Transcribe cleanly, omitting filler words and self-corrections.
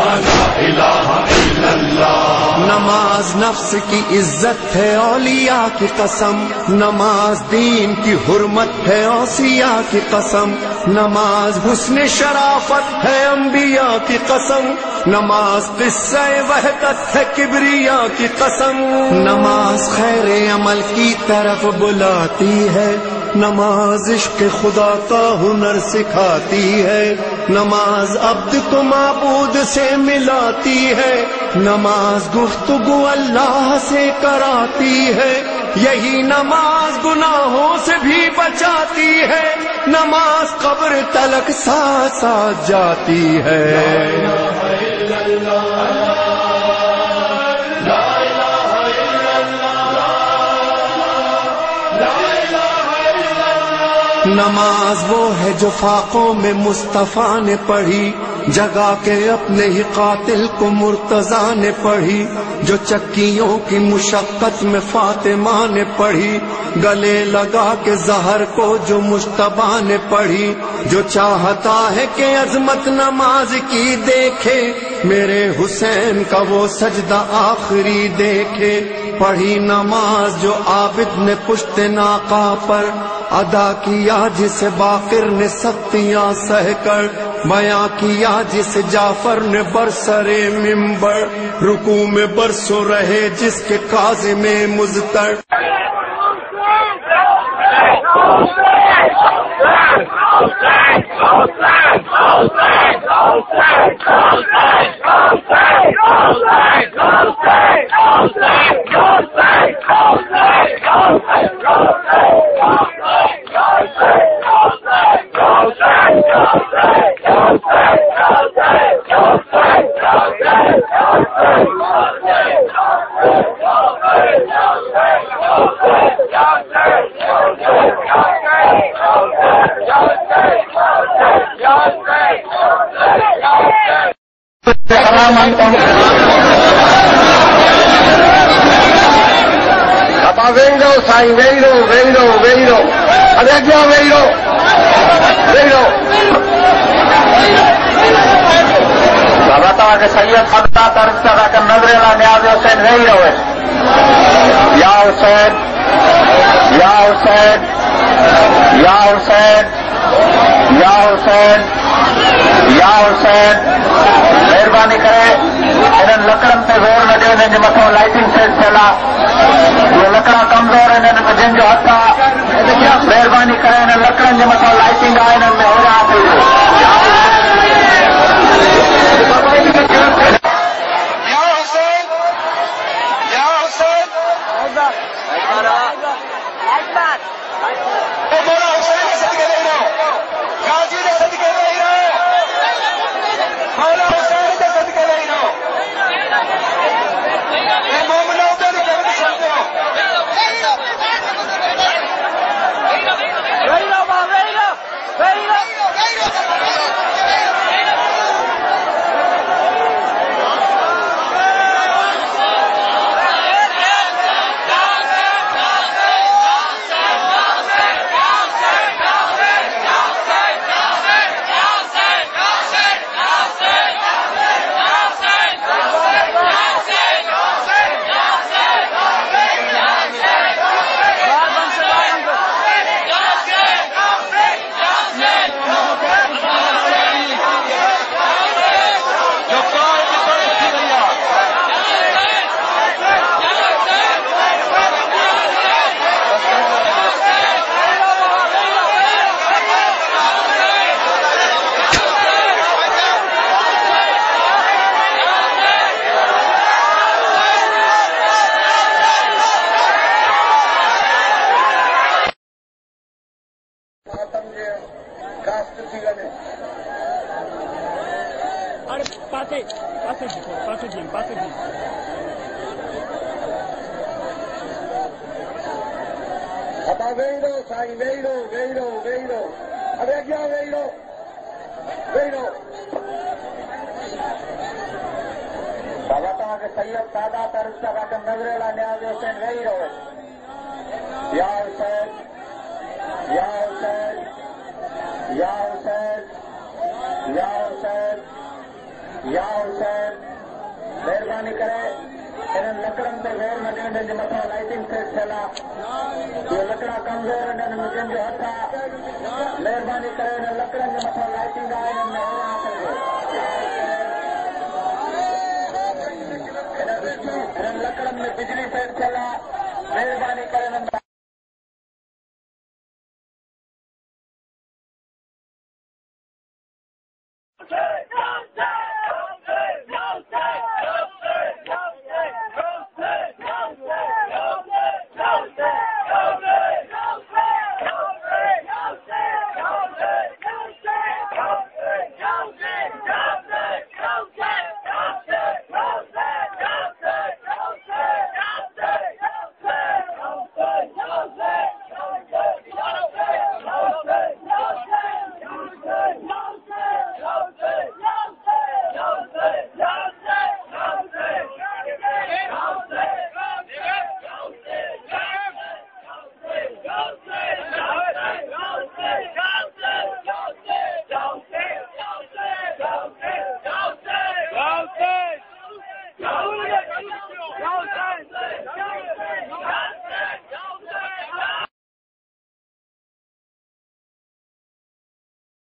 नमाज नफ्स की इज्जत है औलिया की कसम, नमाज दीन की हुर्मत है औसिया की कसम, नमाज हुस्न शराफत है अंबिया की कसम, नमाज किस्सा वहदत है किबरिया की कसम, नमाज खैर अमल की तरफ बुलाती है, नमाज इश्क खुदा का हुनर सिखाती है, नमाज अब्द को माबूद से मिलाती है, नमाज गुफ्तगू अल्लाह से कराती है, यही नमाज गुनाहों से भी बचाती है, नमाज कब्र तलक साथ साथ जाती है। नमाज वो है जो फाकों में मुस्तफा ने पढ़ी, जगा के अपने ही कातिल को मुर्तजा ने पढ़ी, जो चक्कियों की मुशक्कत में फातिमा ने पढ़ी, गले लगा के जहर को जो मुश्तबा ने पढ़ी, जो चाहता है कि अजमत नमाज की देखे, मेरे हुसैन का वो सजदा आखिरी देखे, पढ़ी नमाज जो आबिद ने पुश्त नाका पर अदा किया, जिसे बाकिर ने सख्तियां सहकर बयां किया, जिसे जाफर ने बरसरे मिंबर रुकू में बरसों रहे, जिसके काज़े में मुज़तर vengo, sai, veiro, adesso veiro. Sabata que Sayyid Hamza Taristara का नजर ला न्याज हुसैन veiro है। या हुसैन, या हुसैन, या हुसैन, या हुसैन, या हुसैन, मेहरबानी करे इन लकड़न ते जोर न ॾियो, हिननि जे मथां लाइटिंग सेट थियल आहे, ये लकड़ा कमज़ोर आहिनि, हिननि में जिन जो हथ आहे, महिरबानी करे हिन लकड़नि जे मथां लाइटिंग आहे, हिननि में हो या हुसैन महिरबानी करे इन लकड़नि ते ज़ोर न ॾियण जे मथां लाइटिंग सेट थियल आहे। इहे लकड़ा कमज़ोर आहिनि, मुंहिंजनि जो हथ आहे। महिरबानी करे इन लकड़नि जे मथां लाइटिंग आहे, हिननि में हवा करिजो। हिननि लकड़नि में बिजली सेट थियल आहे। महिरबानी करे